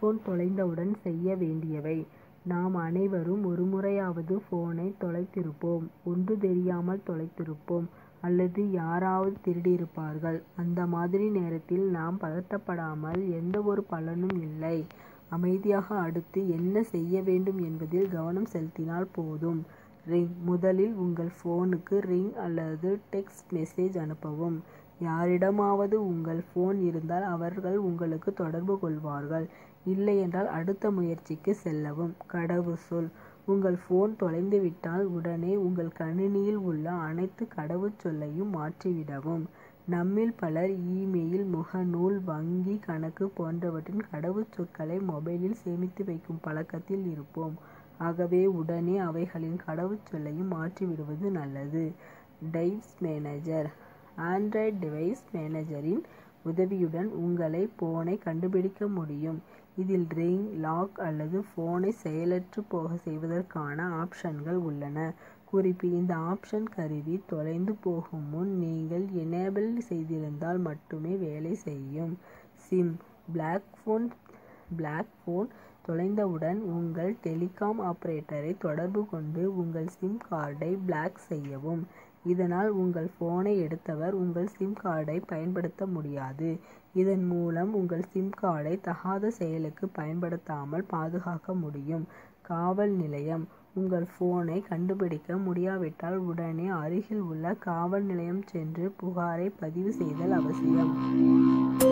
Cellphone தொலைந்தவுடன் செய்ய வேண்டியவை. நாம் அனைவரும் ஒருமுறையாவது போனை தொலைத்திருப்போம். ஒன்று தெரியாமல் தொலைத்திருப்போம் அல்லது யாராவது திருடியிருப்பார்கள். அந்த மாதிரி நேரத்தில் நாம் பதட்டப்படாமல் எந்த ஒரு பலனும் இல்லை. அமைதியாக அடுத்து என்ன செய்ய வேண்டும் என்பதில் கவனம் செலுத்தினால் போதும். ரிங். முதலில் உங்கள் போனுக்கு ரிங் அல்லது டெக்ஸ்ட் மெசேஜ் அனுப்பவும். யாரிடமாவது உங்கள் போன் இருந்தால் அவர்கள் உங்களுக்கு தொடர்பு கொள்வார்கள். இல்லையென்றால் அடுத்த முயற்சிக்கு செல்லவும். கடவுச்சொல். உங்கள் போன் தொலைந்துவிட்டால் உடனே உங்கள் கணினியில் உள்ள அனைத்து கடவுச்சொல்லையும் மாற்றிவிடவும். நம்மில் பலர் இமெயில், முகநூல், வங்கி கணக்கு போன்றவற்றின் கடவுச்சொற்களை மொபைலில் சேமித்து வைக்கும் பழக்கத்தில் இருப்போம். ஆகவே உடனே அவைகளின் கடவுச்சொல்லையும் மாற்றிவிடுவது நல்லது. Device manager. ஆண்ட்ராய்டு டிவைஸ் மேனேஜரின் உதவியுடன் உங்களை போனை கண்டுபிடிக்க முடியும். இதில் ரிங், லாக் அல்லது போனை செயலற்று போக செய்வதற்கான ஆப்ஷன்கள் உள்ளன. குறிப்பு: இந்த ஆப்ஷன் கருவி தொலைந்து போகும் முன் நீங்கள் எனேபிள் செய்திருந்தால் மட்டுமே வேலை செய்யும். சிம். பிளாக் போன் தொலைந்தவுடன் உங்கள் டெலிகாம் ஆபரேட்டரை தொடர்பு கொண்டு உங்கள் சிம் கார்டை பிளாக் செய்யவும். இதனால் உங்கள் போனை எடுத்தவர் உங்கள் சிம் கார்டை பயன்படுத்த முடியாது. இதன் மூலம் உங்கள் சிம் கார்டை தகாத செயலுக்கு பயன்படுத்தாமல் பாதுகாக்க முடியும். காவல் நிலையம். உங்கள் போனை கண்டுபிடிக்க முடியாவிட்டால் உடனே அருகில் உள்ள காவல் நிலையம் சென்று புகாரை பதிவு செய்தல் அவசியம்.